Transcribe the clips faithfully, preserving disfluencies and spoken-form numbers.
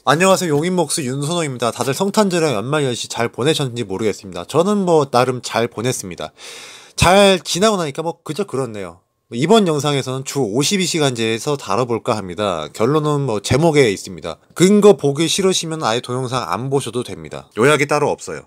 안녕하세요. 용인목수 윤선호입니다. 다들 성탄절이랑 연말연시 잘 보내셨는지 모르겠습니다. 저는 뭐 나름 잘 보냈습니다. 잘 지나고 나니까 뭐 그저 그렇네요. 이번 영상에서는 주 오십이 시간제에서 다뤄볼까 합니다. 결론은 뭐 제목에 있습니다. 근거 보기 싫으시면 아예 동영상 안 보셔도 됩니다. 요약이 따로 없어요.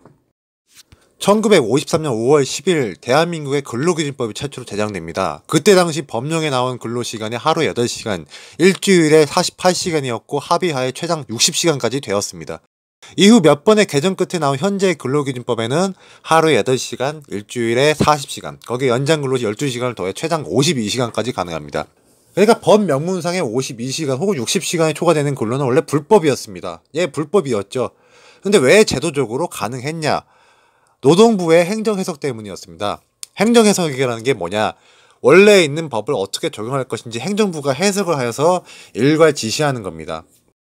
천구백오십삼 년 오월 십일 대한민국의 근로기준법이 최초로 제정됩니다. 그때 당시 법령에 나온 근로시간이 하루 여덟 시간, 일주일에 사십팔 시간이었고 합의하에 최장 육십 시간까지 되었습니다. 이후 몇 번의 개정 끝에 나온 현재의 근로기준법에는 하루에 여덟 시간, 일주일에 사십 시간, 거기에 연장근로 열두 시간을 더해 최장 오십이 시간까지 가능합니다. 그러니까 법 명문상의 오십이 시간 혹은 육십 시간이 초과되는 근로는 원래 불법이었습니다. 예, 불법이었죠. 근데 왜 제도적으로 가능했냐? 노동부의 행정해석 때문이었습니다. 행정해석이라는 게 뭐냐? 원래 있는 법을 어떻게 적용할 것인지 행정부가 해석을 하여서 일괄 지시하는 겁니다.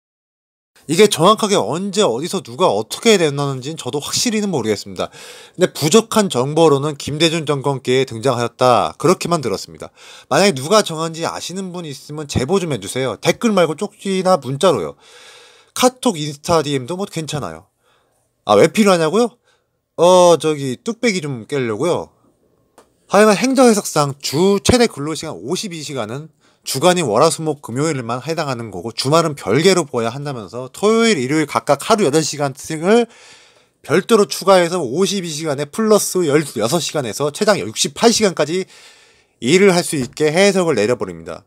이게 정확하게 언제 어디서 누가 어떻게 됐는지는 저도 확실히는 모르겠습니다. 근데 부족한 정보로는 김대중 정권기에 등장하였다, 그렇게만 들었습니다. 만약에 누가 정한지 아시는 분이 있으면 제보 좀 해주세요. 댓글 말고 쪽지나 문자로요. 카톡, 인스타 디엠도 뭐 괜찮아요. 아, 왜 필요하냐고요? 어 저기 뚝배기 좀 깨려고요. 하여간 행정해석상 주 최대 근로시간 오십이 시간은 주간인 월화수목 금요일만 해당하는 거고 주말은 별개로 보아야 한다면서 토요일 일요일 각각 하루 여덟 시간을 별도로 추가해서 오십이 시간에 플러스 열여섯 시간에서 최장 육십팔 시간까지 일을 할 수 있게 해석을 내려버립니다.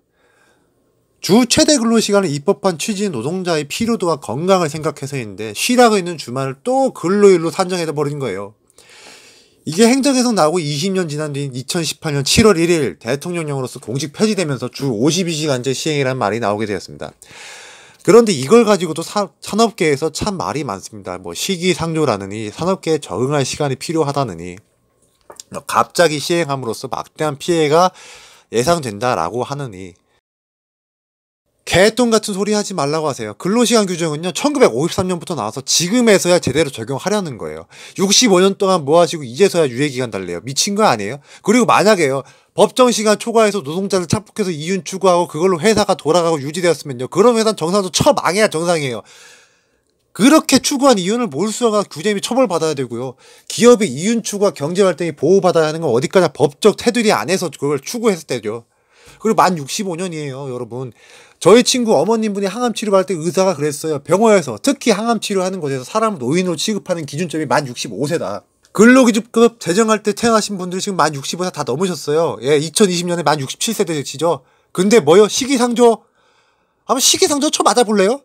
주 최대 근로시간을 입법한 취지는 노동자의 피로도와 건강을 생각해서인데 쉬라고 있는 주말을 또 근로일로 산정해서 버린 거예요. 이게 행정해석 나오고 이십 년 지난 뒤인 이천십팔 년 칠월 일일 대통령령으로서 공식 폐지되면서 주 오십이 시간제 시행이라는 말이 나오게 되었습니다. 그런데 이걸 가지고도 사, 산업계에서 참 말이 많습니다. 뭐 시기상조라느니 산업계에 적응할 시간이 필요하다느니 갑자기 시행함으로써 막대한 피해가 예상된다라고 하느니 개똥 같은 소리 하지 말라고 하세요. 근로시간 규정은요 천구백오십삼 년부터 나와서 지금에서야 제대로 적용하려는 거예요. 육십오 년 동안 뭐 하시고 이제서야 유예기간 달래요. 미친 거 아니에요? 그리고 만약에요 법정시간 초과해서 노동자를 착복해서 이윤 추구하고 그걸로 회사가 돌아가고 유지되었으면요 그런 회사는 정상도 처망해야 정상이에요. 그렇게 추구한 이윤을 몰수하가 규제 및 처벌받아야 되고요. 기업의 이윤 추구와 경제활동이 보호받아야 하는 건 어디까지 법적 테두리 안에서 그걸 추구했을 때죠. 그리고 만 육십오 년이에요 여러분. 저희 친구 어머님분이 항암 치료할 때 의사가 그랬어요. 병원에서 특히 항암 치료하는 곳에서 사람을 노인으로 취급하는 기준점이 만 육십오 세다. 근로기준법 제정할 때 태어나신 분들이 지금 만 육십오 세 다 넘으셨어요. 예, 이천이십 년에 만 육십칠 세 되시죠. 근데 뭐요? 시기상조? 한번 시기상조 쳐 맞아볼래요?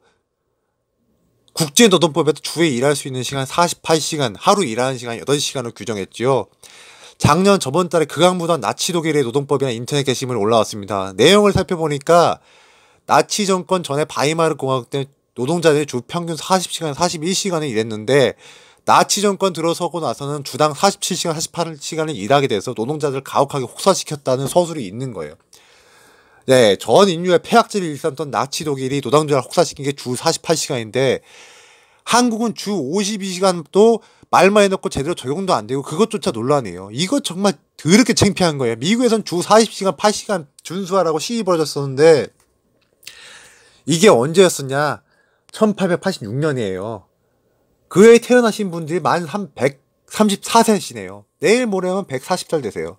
국제노동법에도 주에 일할 수 있는 시간 사십팔 시간, 하루 일하는 시간 여덟 시간을 규정했지요. 작년 저번 달에 극악무도한 나치 독일의 노동법이나 인터넷 게시물 올라왔습니다. 내용을 살펴보니까 나치 정권 전에 바이마르 공화국 때 노동자들이 주 평균 사십 시간, 사십일 시간을 일했는데 나치 정권 들어서고 나서는 주당 사십칠 시간, 사십팔 시간을 일하게 돼서 노동자들을 가혹하게 혹사시켰다는 서술이 있는 거예요. 네, 전 인류의 폐악질을 일삼던 나치 독일이 노동자를 혹사시킨 게 주 사십팔 시간인데 한국은 주 오십이 시간도 말만 해놓고 제대로 적용도 안 되고 그것조차 논란이에요. 이거 정말 더럽게 창피한 거예요. 미국에선 주 사십 시간, 팔 시간 준수하라고 시위 벌어졌었는데 이게 언제였었냐? 천팔백팔십육 년이에요. 그 해에 태어나신 분들이 만 백삼십사 세시네요. 내일 모레면 백사십 살 되세요.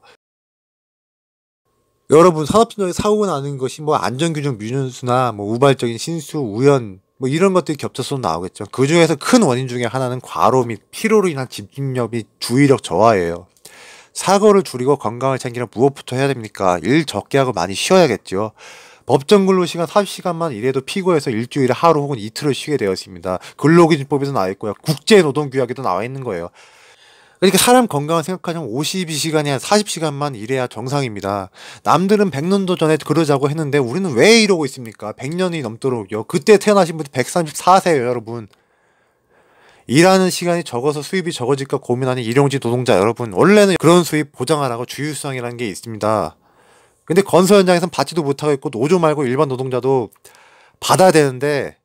여러분, 산업진흥의 사고가 나는 것이 뭐 안전규정 미준수나 뭐 우발적인 신수, 우연 뭐 이런 것들이 겹쳐서 나오겠죠. 그 중에서 큰 원인 중에 하나는 과로 및 피로로 인한 집중력 및 주의력 저하예요. 사고를 줄이고 건강을 챙기려 무엇부터 해야 됩니까? 일 적게 하고 많이 쉬어야겠죠. 법정 근로시간 사십 시간만 일해도 피고해서 일주일에 하루 혹은 이틀을 쉬게 되었습니다. 근로기준법에도 나와 있고요. 국제노동규약에도 나와 있는 거예요. 그러니까 사람 건강을 생각하면 오십이 시간이 아니라 사십 시간만 일해야 정상입니다. 남들은 백 년도 전에 그러자고 했는데 우리는 왜 이러고 있습니까? 백 년이 넘도록요. 그때 태어나신 분이 백삼십사 세예요 여러분. 일하는 시간이 적어서 수입이 적어질까 고민하는 일용직 노동자 여러분, 원래는 그런 수입 보장하라고 주휴수당이라는 게 있습니다. 근데 건설 현장에선 받지도 못하고 있고 노조 말고 일반 노동자도 받아야 되는데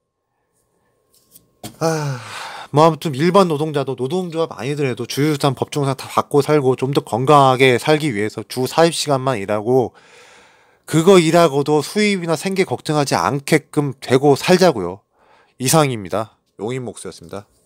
아... 뭐 아무튼 일반 노동자도 노동조합 아니더라도 주휴수당 법정상 다 받고 살고 좀 더 건강하게 살기 위해서 주 사십 시간만 일하고 그거 일하고도 수입이나 생계 걱정하지 않게끔 되고 살자고요. 이상입니다. 용인 목수였습니다.